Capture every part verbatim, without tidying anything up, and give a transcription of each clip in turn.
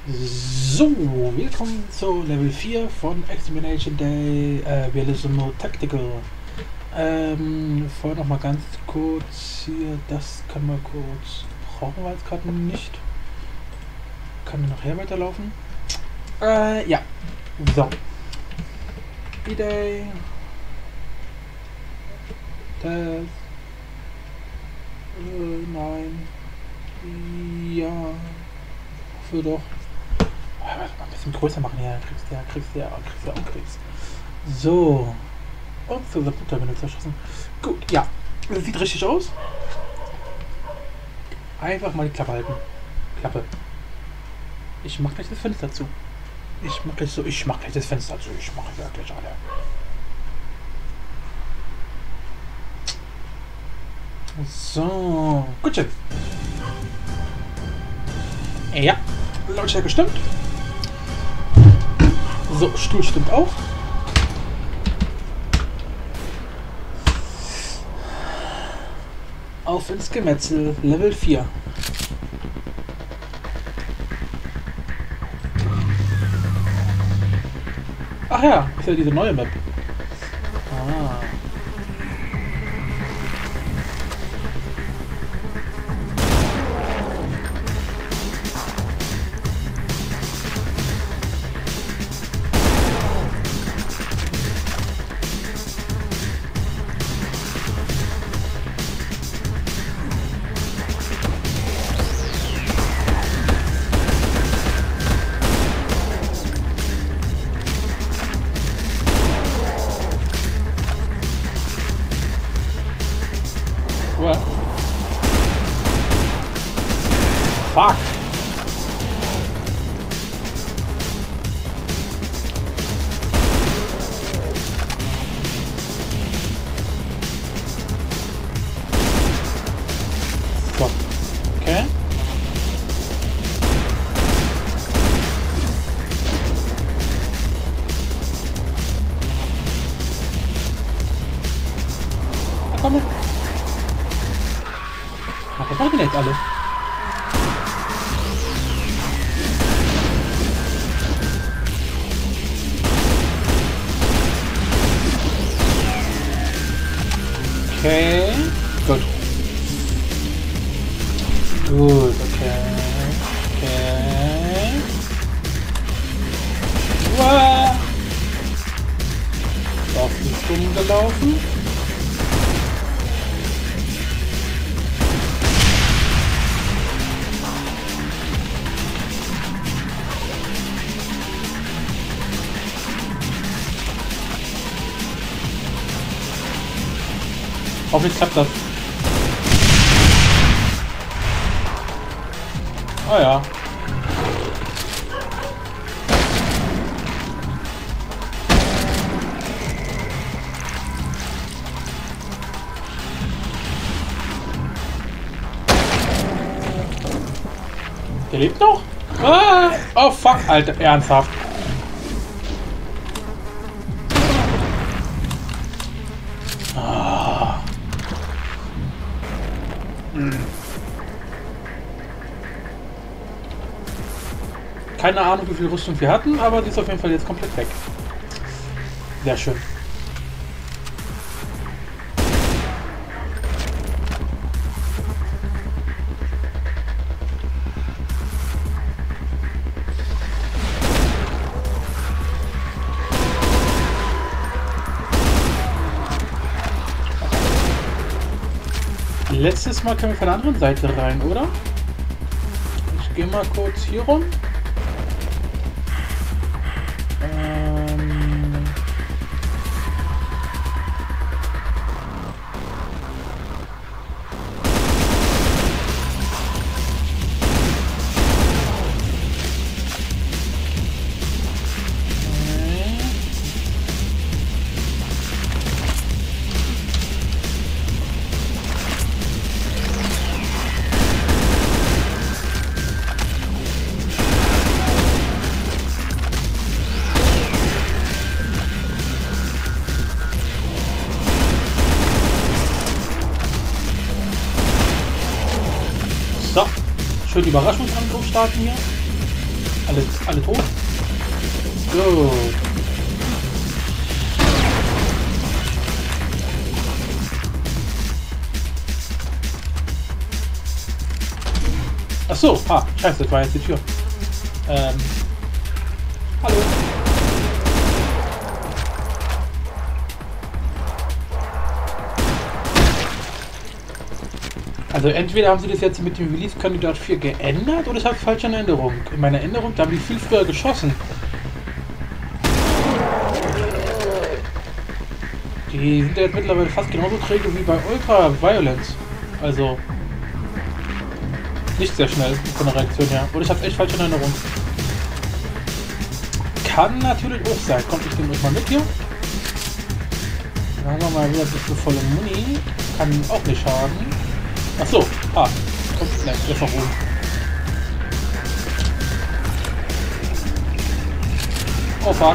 So, willkommen zu Level vier von Extermination Day, äh, Realism Tactical. Ähm, vorher noch mal ganz kurz hier, das können wir kurz, brauchen wir jetzt gerade nicht. Kann nachher weiterlaufen. Äh, ja. So. B-Day. Das. Äh, nein. Ja. Für doch. Ein bisschen größer machen hier. Kriegst du ja, kriegst du ja, kriegst du ja auch Krebs. So. Und so der Buttermine zerschossen. Gut, ja. Das sieht richtig aus. Einfach mal die Klappe halten. Klappe. Ich mach gleich das Fenster zu. Ich mach gleich so, ich mach gleich das Fenster zu. Ich mach ja gleich alle. So. Gutchen. Ja. Lautstärke stimmt. So, Stuhl stimmt auch. Auf ins Gemetzel, Level vier. Ach ja, ist ja diese neue Map. Ah. Fuck! So. Okay. Na komm. Ach, das machen wir jetzt alle. Okay, gut. Gut, okay. Okay. Wow. Auf die Stunden gelaufen. Hoffentlich klappt das. Ah ja. Der lebt noch? Ah! Oh fuck, Alter, ernsthaft. Keine Ahnung, wie viel Rüstung wir hatten, aber die ist auf jeden Fall jetzt komplett weg. Sehr schön. Letztes Mal können wir von der anderen Seite rein, oder? Ich gehe mal kurz hier rum. Ähm So, schön Überraschungsangriff starten hier. Alle, alle tot? Gut. Ach so, ah, scheiße, das war jetzt die Tür. Ähm, hallo. Also entweder haben sie das jetzt mit dem Release-Kandidat vier geändert oder ich habe falsche Erinnerung. In meiner Erinnerung, da haben die viel früher geschossen. Die sind ja jetzt mittlerweile fast genauso träge wie bei Ultra Violence. Also nicht sehr schnell von der Reaktion her. Oder ich habe echt falsche Erinnerung. Kann natürlich auch sein. Kommt, ich nehme euch mal mit hier. Dann haben wir mal wieder ein bisschen volle Muni. Kann auch nicht schaden. Achso, ah, kommt, nein, der ist noch oben. Oh fuck.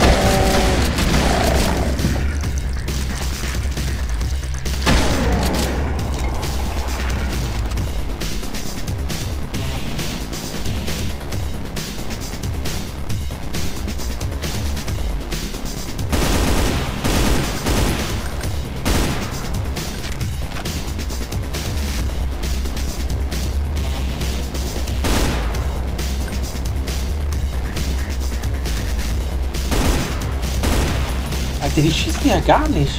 Alter, die schießen ja gar nicht.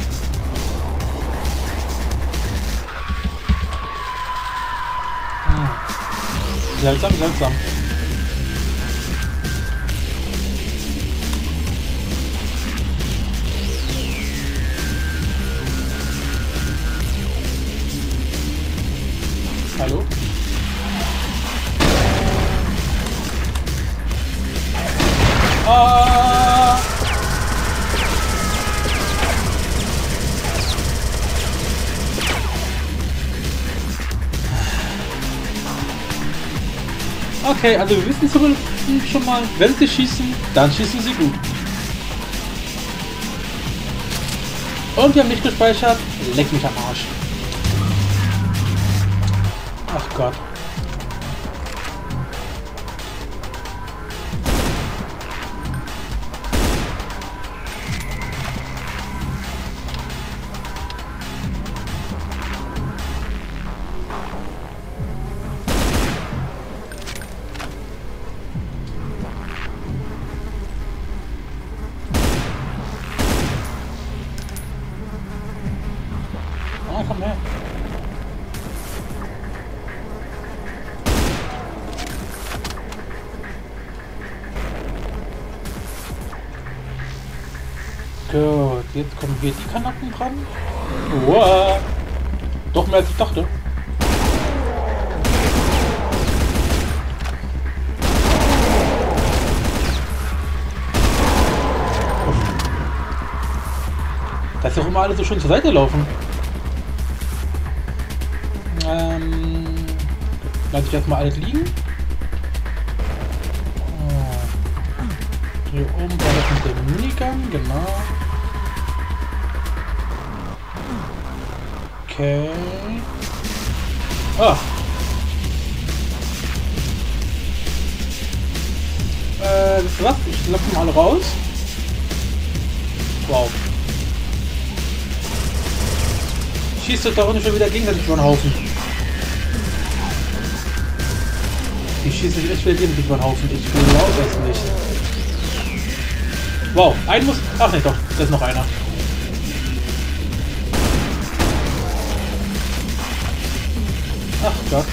Hm. Seltsam, seltsam. Hallo? Ah! Okay, also wir wissen zumindest schon mal, wenn sie schießen, dann schießen sie gut. Und wir haben nicht gespeichert. Leck mich am Arsch. Ach Gott. Ah, komm her. Gut, jetzt kommen hier die Kanaken dran. Wow. Doch mehr als ich dachte. Dass auch immer alle so schön zur Seite laufen. Ähm, lasse ich erstmal alles liegen. Oh. Hier oben war das mit dem Minigun, genau. Okay. Ah. Äh, wisst ihr was? Ich lasse mal alle raus. Wow. Schießt euch doch nicht schon wieder gegenseitig über den Haufen. Die schießen sich echt wieder gegenseitig über den Haufen. Ich glaube es nicht. Wow, ein muss... Ach ne, doch. Da ist noch einer. Ach Gott.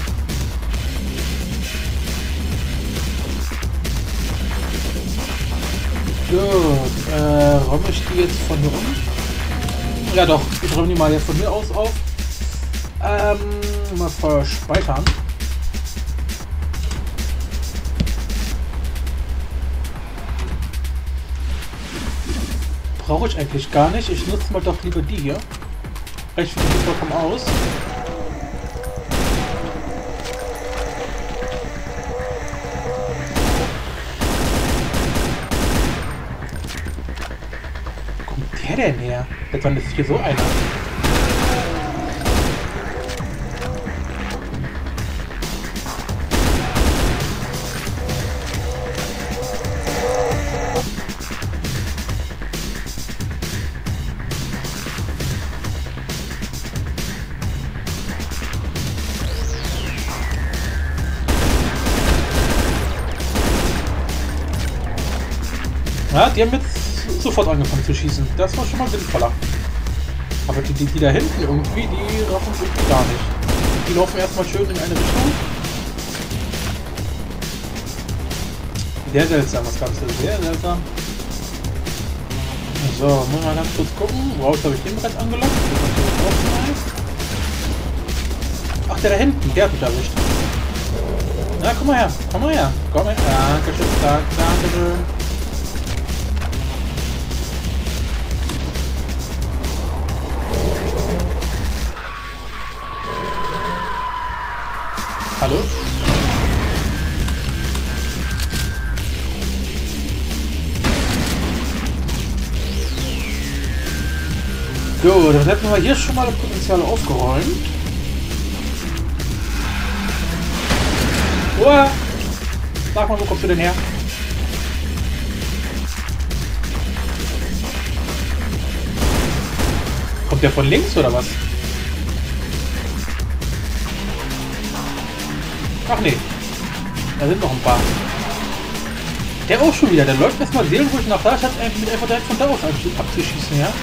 Gut. Äh, räume ich die jetzt von hier um? Ja doch, ich räume die mal jetzt von hier aus auf. Ähm, mal verspeichern. Brauche ich eigentlich gar nicht. Ich nutze mal doch lieber die hier. Reicht für mich vollkommen aus. Wo kommt der denn her? Jetzt wann ist hier so einer? Ja, die haben jetzt sofort angefangen zu schießen. Das war schon mal sinnvoller. Aber die, die, die da hinten irgendwie, die laufen irgendwie gar nicht. Die laufen erstmal schön in eine Richtung. Sehr seltsam das Ganze, sehr seltsam. So, muss mal ganz kurz gucken. Wow, jetzt habe ich den bereits angelockt. Ach, der da hinten, der hat mich erwischt. Na, komm mal her, komm mal her. Komm her. Dankeschön, danke, dankeschön. Hallo? Gut, dann hätten wir hier schon mal das Potenzial aufgeräumt. Uah! Sag mal, wo kommst du denn her? Kommt der von links oder was? Ach nee, da sind noch ein paar. Der auch schon wieder, der läuft erstmal seelenruhig nach da, statt mit einfach direkt von da aus abzuschießen, ja?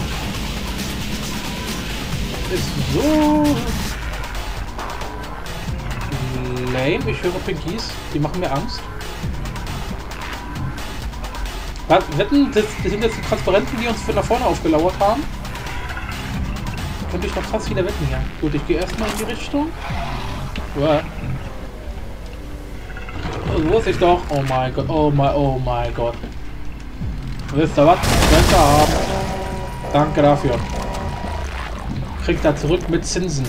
Ist so lame. Ich höre Pinkies, die machen mir Angst. Was, wetten, das, das sind jetzt die Transparenten, die uns für nach vorne aufgelauert haben. Könnte ich noch fast wieder wetten, ja. Gut, ich gehe erstmal in die Richtung. Uah. Das wusste ich doch. Oh mein Gott, oh mein, oh mein Gott. Wisst ihr was? Besser haben. Danke dafür. Kriegt er zurück mit Zinsen.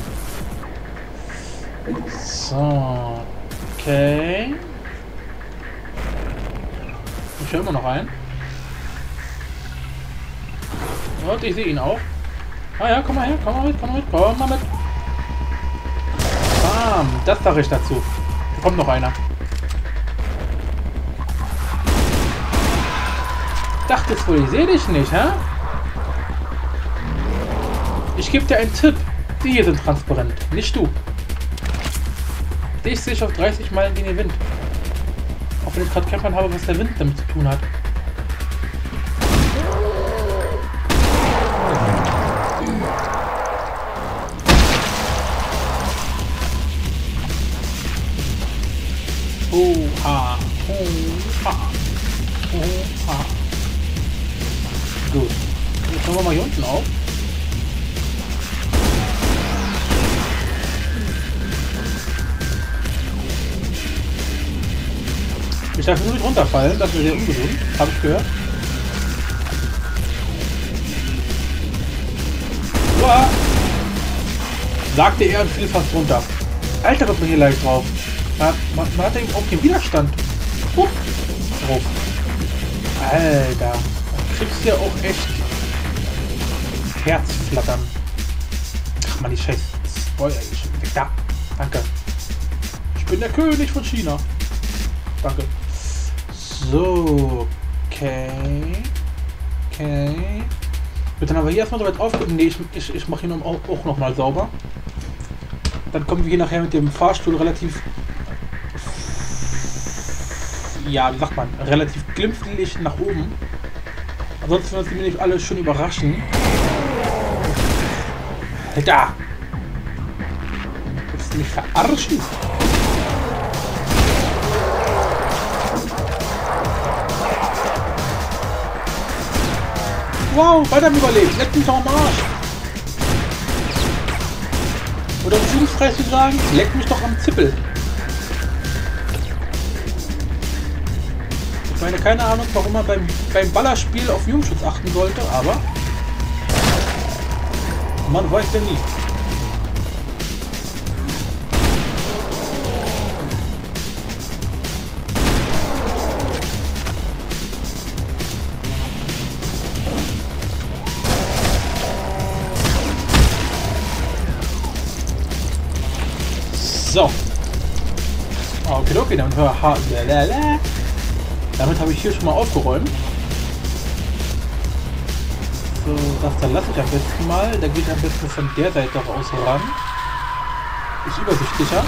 So. Okay. Ich höre immer noch ein. Und ich sehe ihn auch. Ah ja, komm mal her, komm mal mit, komm mal mit, komm mal mit. Bam, das sage ich dazu. Da kommt noch einer. Dachtest wohl, ich sehe dich nicht, hä? Ich gebe dir einen Tipp. Die hier sind transparent, nicht du. Dich sehe ich auf dreißig Meilen gegen den Wind. Auch wenn ich gerade Kämpfern habe, was der Wind damit zu tun hat. Oha, oha, oha. Gut. Jetzt schauen wir mal hier unten auf. Ich darf nur nicht runterfallen, das wäre sehr ungesund, habe ich gehört. Uah. Sagte er und fiel fast runter. Alter, kommt man hier leicht drauf. Man, man, man hat eben auch den Widerstand. Hup, drauf. Alter, da kriegst du ja auch echt Herzflattern. Ach man, die Scheiße. Spoiler, ich bin weg da. Danke. Ich bin der König von China. Danke. So, okay. Okay. Wird dann aber hier erstmal so weit aufgeben. Nee, ich, ich, ich mache ihn auch, auch nochmal sauber. Dann kommen wir hier nachher mit dem Fahrstuhl relativ, ja, wie sagt man, relativ glimpflich nach oben. Ansonsten werden sie nämlich alle schön überraschen. Da! Willst du mich verarschen? Wow, weiter am Überleben. Leck mich doch am Arsch. Oder um jugendfrei zu sagen, leck mich doch am Zippel. Ich meine, keine Ahnung, warum man beim, beim Ballerspiel auf Jugendschutz achten sollte, aber man weiß ja nie. So. Okay, okay, damit, damit habe ich hier schon mal aufgeräumt. So, das dann lasse ich am besten mal. Da geht am besten von der Seite raus ran. Ist übersichtlicher.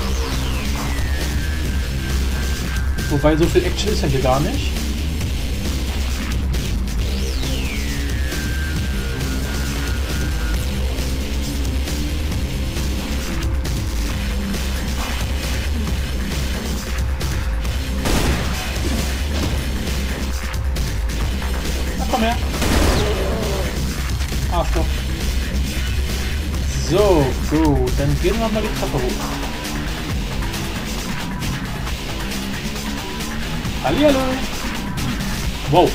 Wobei so viel Action ist ja hier gar nicht. Und gehen wir mal die Treppe hoch. Hallihallo! Wow!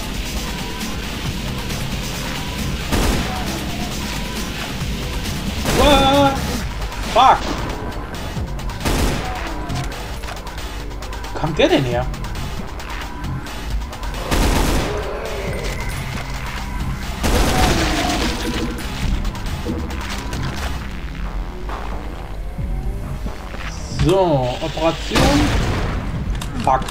What? Fuck! Wo kam der denn her? So, Operation. Fuck.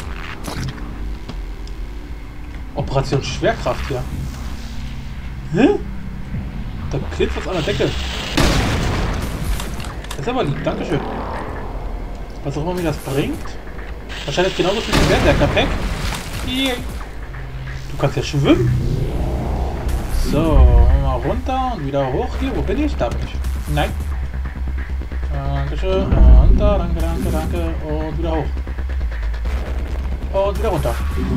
Operation Schwerkraft hier. Hä? Da klebt was an der Decke. Das ist aber lieb, dankeschön. Was auch immer mir das bringt. Wahrscheinlich genauso viel wie der Berserker-Pack. Du kannst ja schwimmen. So, mal runter und wieder hoch. Hier, wo bin ich? Da bin ich. Nein. Dankeschön. Runter, danke, danke, danke. Und wieder hoch. Und wieder runter.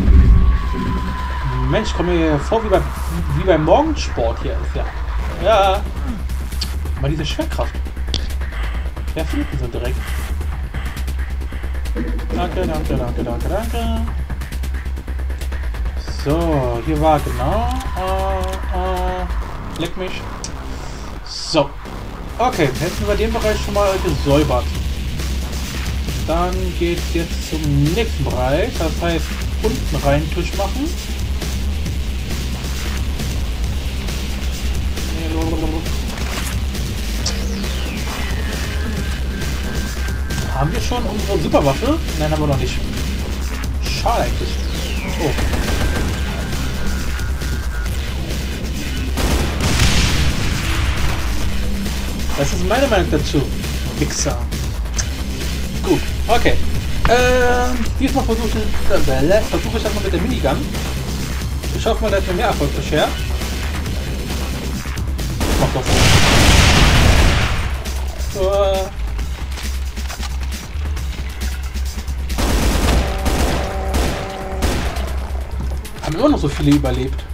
Mensch, komm mir vor wie beim, wie beim Morgensport hier. Ist ja. Ja. Mal diese Schwerkraft. Wer findet ihn so direkt? Danke, danke, danke, danke, danke. So, hier war genau. Äh, äh, leck mich. So. Okay, hätten wir den Bereich schon mal gesäubert. Dann geht es jetzt zum nächsten Bereich. Das heißt, unten rein Tisch machen. Haben wir schon unsere Superwaffe? Nein, haben wir noch nicht. Schade eigentlich. Oh. Das ist meine Meinung dazu. Wichser. Gut, okay. Ähm, diesmal versuche ich, äh, versuche ich das mal mit der Minigun. Ich hoffe mal, dass mir mehr Erfolg beschert. Ich mach das so. Uh. Haben immer noch so viele überlebt.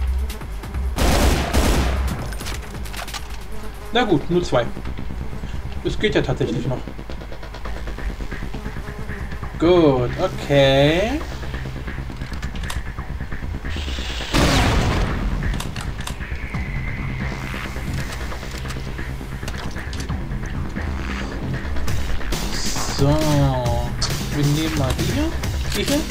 Na gut, nur zwei. Es geht ja tatsächlich noch. Gut, okay. So. Wir nehmen mal die hier. Die hier.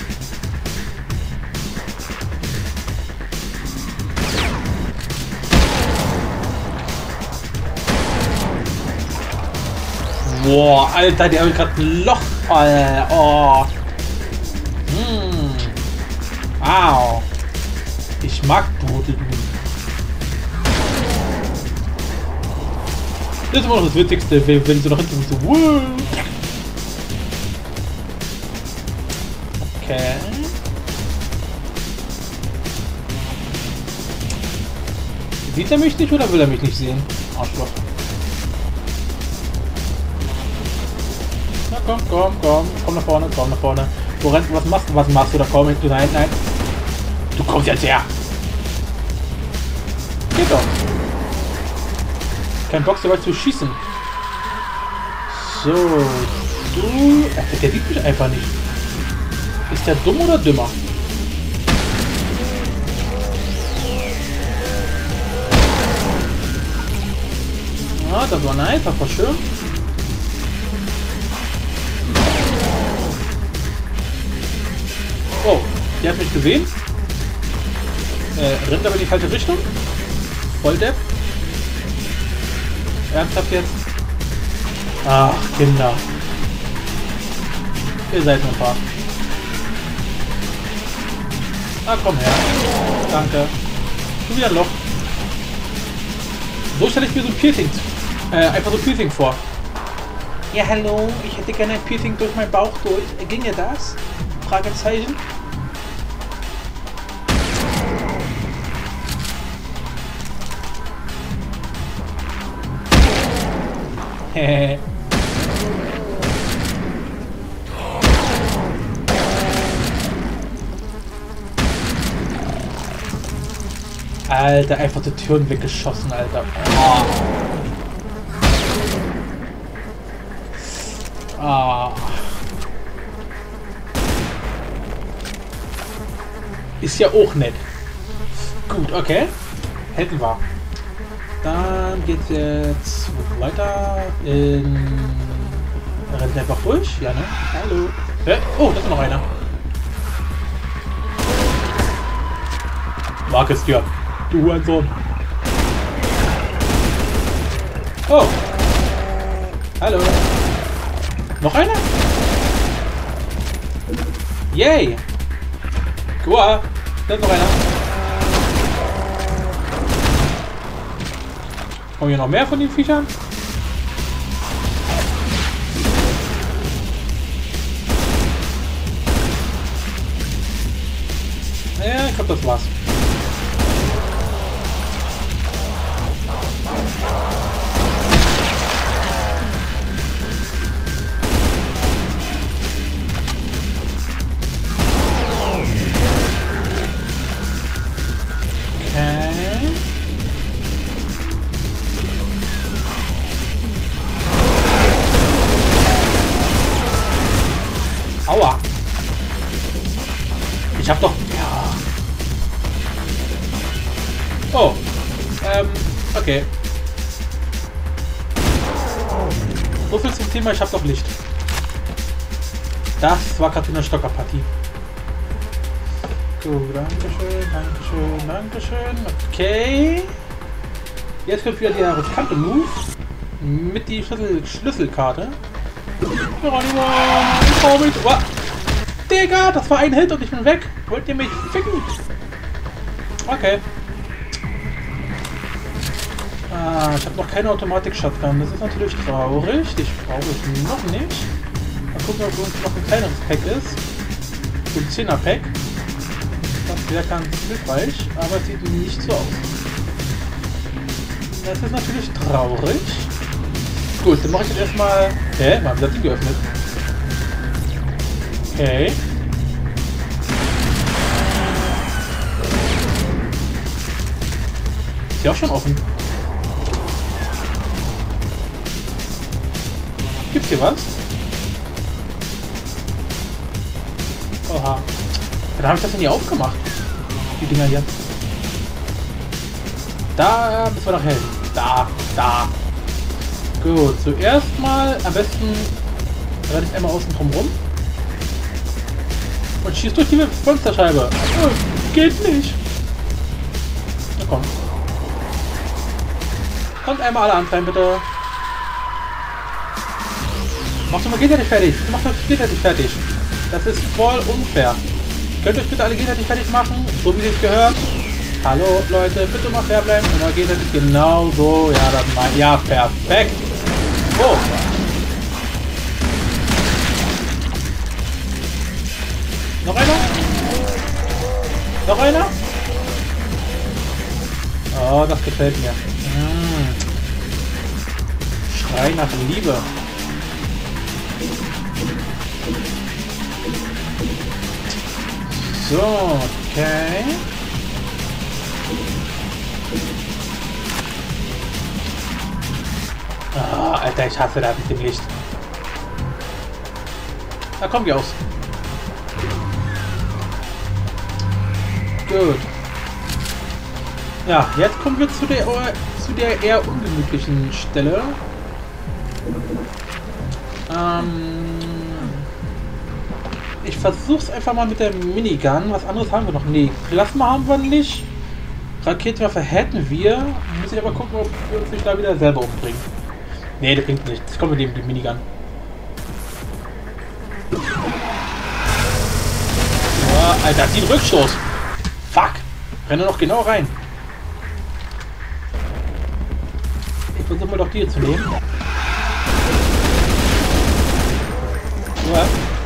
Boah, Alter, die haben gerade ein Loch. Alter. Oh. Hm. Au. Ich mag Brote nicht. Das ist immer noch das Witzigste, wenn, wenn sie noch hinten so. Wuh. Okay. Sieht er mich nicht oder will er mich nicht sehen? Arschloch. Na komm, komm, komm, komm nach vorne, komm nach vorne. Wo rennst du? Was machst du? Was machst du da? Komm, du, nein, nein. Du kommst jetzt her. Geht doch. Kein Bock, so weit zu schießen. So, du. Ach, der sieht mich einfach nicht. Ist der dumm oder dümmer? Ja, das war nice, das war schön. Oh, die hat mich gesehen. Äh, rennt aber in die falsche Richtung. Volldepp. Ernsthaft jetzt? Ach, Kinder. Ihr seid nur ein paar. Ah, komm her. Danke. Schon wieder ein Loch. So stelle ich mir so ein Piercing, äh, einfach so ein Piercing vor. Ja, hallo, ich hätte gerne ein Piercing durch meinen Bauch durch. Ginge das? Fragezeichen. Hehe. Alter, einfach die Türen weggeschossen, Alter. Oh. Ah. Ist ja auch nett. Gut, okay. Hätten wir. Dann geht's jetzt weiter in... Rennt einfach durch? Ja, ne? Hallo. Hä? Oh, da ist noch einer. Mag es dir. Du Hurensohn. Oh. Hallo. Noch einer? Yay. Cool. Da ist noch einer. Kommen hier noch mehr von den Viechern? Ja, ich glaube, das war's. Okay. Aua. Ich hab doch... Ja. Oh. Ähm, okay. So viel zum Thema, ich hab doch Licht. Das war gerade eine Stockerpartie. Gut, dankeschön, dankeschön, dankeschön. Okay. Jetzt kommt wieder der riskante Move. Mit die Schlüssel Schlüsselkarte. Geronimo, ich trau mich. Oh. Digga, das war ein Hit und ich bin weg. Wollt ihr mich ficken? Okay. Ah, ich habe noch keine Automatik-Shotgun. Das ist natürlich traurig. Die brauche ich noch nicht. Mal gucken, ob uns noch ein kleineres Pack ist. So ein zehner-Pack. Das wäre ganz hilfreich, aber es sieht nicht so aus. Das ist natürlich traurig. Gut, dann mache ich jetzt erstmal... Hä? Warum hat die geöffnet? Okay. Ist ja auch schon offen. Gibt's hier was? Oha. Dann habe ich das denn hier aufgemacht. Die Dinger hier. Da müssen wir noch helfen. Da, da. Gut, zuerst mal am besten renne ich einmal außen drum rum. Und schießt durch die Fensterscheibe. Oh, geht nicht. Na komm. Kommt einmal alle antreiben, bitte. Mach doch mal gegenseitig fertig. Mach doch gegenseitig fertig. Das ist voll unfair. Könnt ihr euch bitte alle gegenseitig fertig machen, so wie es gehört. Hallo Leute, bitte mal fair bleiben. Und dann gegenseitig genau so. Ja, das mein. Ja, perfekt. Oh. Noch einer? Noch einer? Oh, das gefällt mir. Mmh. Schrei nach Liebe. So, okay. Oh, Alter, ich hasse das mit dem Licht. Da kommen wir aus. Gut. Ja, jetzt kommen wir zu der, zu der eher ungemütlichen Stelle. Ähm, ich versuch's einfach mal mit der Minigun. Was anderes haben wir noch? Nee, Plasma haben wir nicht. Raketenwerfer hätten wir. Muss ich aber gucken, ob wir uns nicht da wieder selber umbringen. Nee, das bringt nichts. Ich komme mit dem die Minigun. Oh, Alter, die Rückstoß. Fuck. Renne noch genau rein. Ich versuche mal doch die hier zu nehmen. Ja.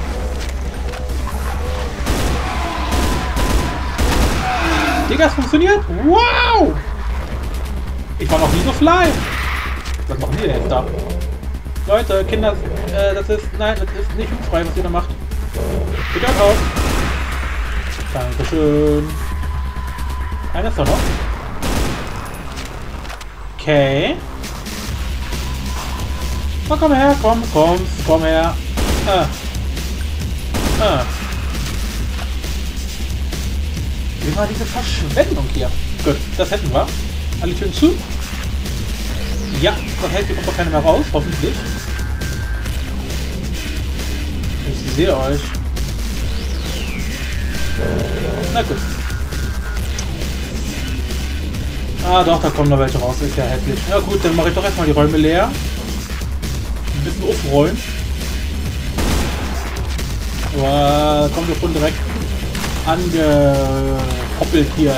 Digga, es funktioniert. Wow. Ich war noch nie so fly. Was machen die denn jetzt da? Leute, Kinder, äh, das ist, nein, das ist nicht jugendfrei, was ihr da macht. Bitte auf. Dankeschön. Einer ist doch noch. Okay. Oh, komm her, komm, komm, komm her. Ah. Ah. Wie war diese Verschwendung hier? Gut, das hätten wir. Alle Türen zu. Ja, das heißt, hier kommt doch keiner mehr raus, hoffentlich. Ich sehe euch. Na gut. Ah doch, da kommen noch welche raus, ist ja hässlich. Ja gut, dann mache ich doch erstmal die Räume leer. Ein bisschen aufräumen. Boah, kommt wir schon direkt angehoppelt hier.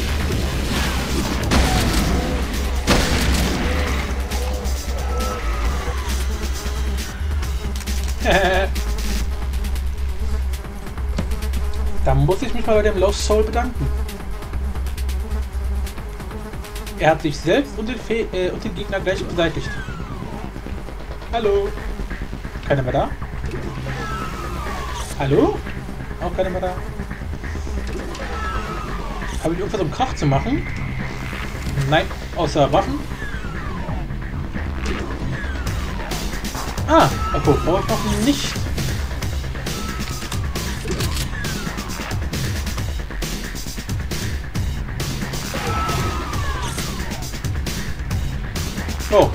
Da muss ich mich mal bei dem Lost Soul bedanken. Er hat sich selbst und den, Fe äh, und den Gegner gleich beseitigt. Hallo? Keiner mehr da? Hallo? Auch keiner mehr da? Habe ich irgendwas um Krach zu machen? Nein, außer Waffen. Ah, okay, brauche ich noch nicht. Oh.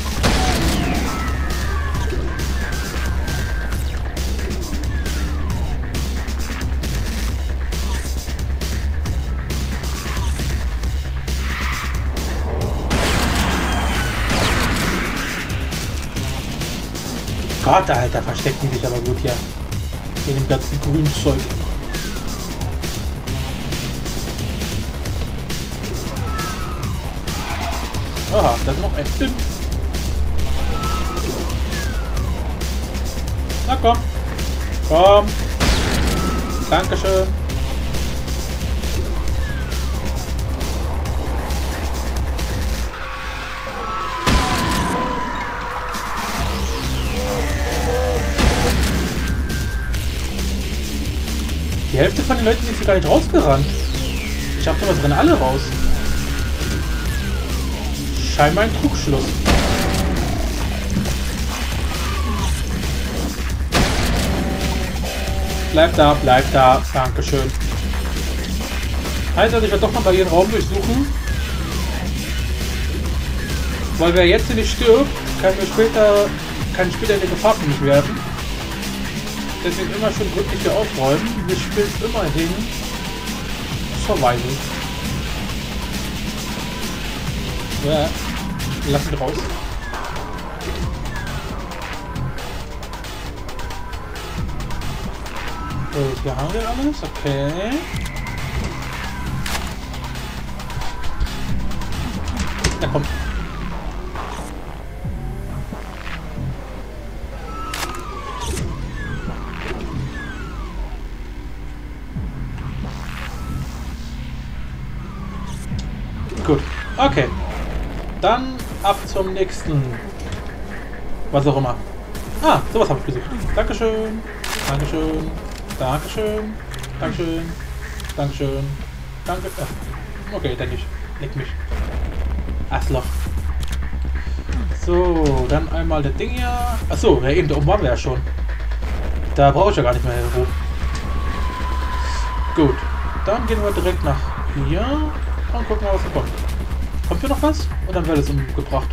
Gott, Alter, versteckt die sich aber gut hier. In dem ganzen grünen Zeug. Aha, da ist noch ein Imp. Na komm. Komm. Dankeschön. Die Hälfte von den Leuten sind hier gar nicht rausgerannt. Ich dachte, was rennen alle raus. Scheinbar ein Trugschluss. Bleib da, bleib da. Dankeschön. Heißt also, ich werde doch mal bei ihren Raum durchsuchen. Weil wer jetzt nicht stirbt, kann mir später, kann später eine Gefahr für mich werden. Deswegen immer schön gründlich hier aufräumen. Wir spielen immerhin Survival. Ja, lass ihn raus. So, hier haben wir alles. Okay. Ja, komm. Gut, okay. Dann ab zum nächsten. Was auch immer. Ah, sowas habe ich gesucht. Dankeschön. Dankeschön. Dankeschön. Dankeschön. Dankeschön. Danke. Ach, okay, dann nicht. Leck mich. Arschloch. So, dann einmal das Ding hier. Achso, ja eben, da oben waren wir ja schon. Da brauche ich ja gar nicht mehr hoch. Gut, dann gehen wir direkt nach hier. Und gucken mal, was da kommt. Kommt hier noch was? Und dann wird es umgebracht.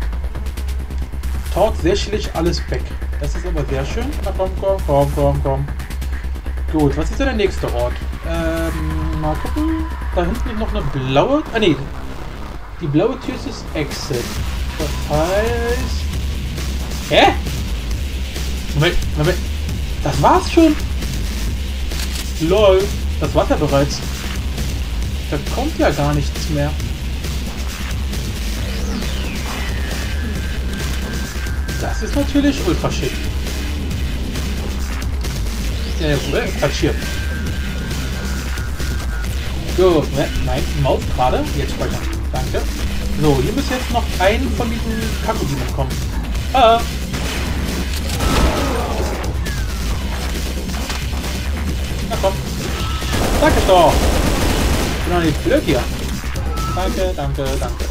Tatsächlich alles weg. Das ist aber sehr schön. Na komm, komm, komm, komm, komm. Gut, was ist denn der nächste Ort? Ähm, mal gucken. Da hinten ist noch eine blaue... Ah, nee. Die blaue Tür ist das Exit. Das heißt... Hä? Moment, Moment. Das war's schon? Lol. Das war's ja bereits. Da kommt ja gar nichts mehr. Das ist natürlich ultra schick. Ja, Quatsch hier. Gut, nein, Maus gerade. Jetzt speichern. Danke. So, hier muss jetzt noch ein von diesen Kakodinen kommen. Ah. Na komm. Danke doch. Ich bin doch nicht blöd hier. Danke, danke, danke.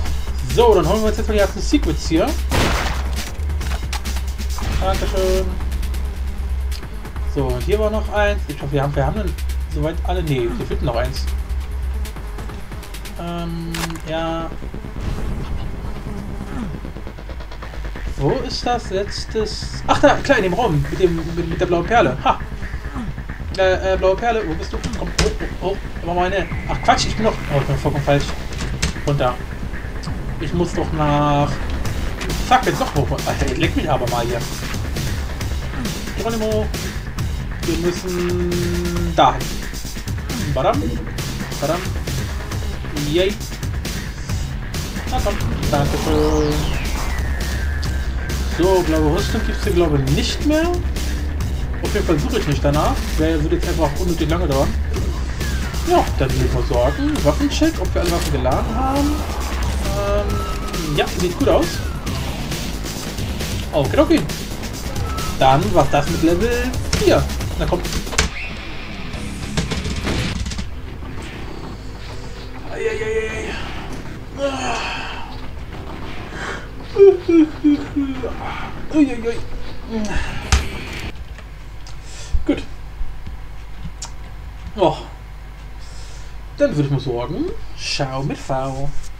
So, dann holen wir uns jetzt mal die ganzen Secrets hier. Dankeschön. So, und hier war noch eins. Ich hoffe, wir haben, wir haben dann soweit alle. Nee, hier fehlt noch eins. Ähm, ja. Wo ist das letztes? Ach, da, klar, in dem Raum. Mit, dem, mit, mit der blauen Perle. Ha! Äh, äh, blaue Perle, wo bist du? Komm, oh, oh, oh, aber meine. Ach Quatsch, ich bin noch. Oh, ich bin vollkommen falsch. Runter. Ich muss doch nach. Zack, jetzt doch hoch. Alter, leck mich aber mal hier. Geronimo. Wir müssen dahin. Badam. Badam. Yay. Na komm. Dankeschön. So, blaue Rüstung gibt es hier glaube ich nicht mehr. Auf jeden Fall suche ich nicht danach. Wer würde jetzt einfach unnötig lange dauern. Ja, dann will ich mal sorgen. Waffencheck, ob wir alle Waffen geladen haben. Ähm, ja, sieht gut aus. Okay, okay. Dann war das mit Level vier. Na komm. Eieiei. Uiuiui. Gut. Oh. Dann würde ich mal sorgen. Schau mit V.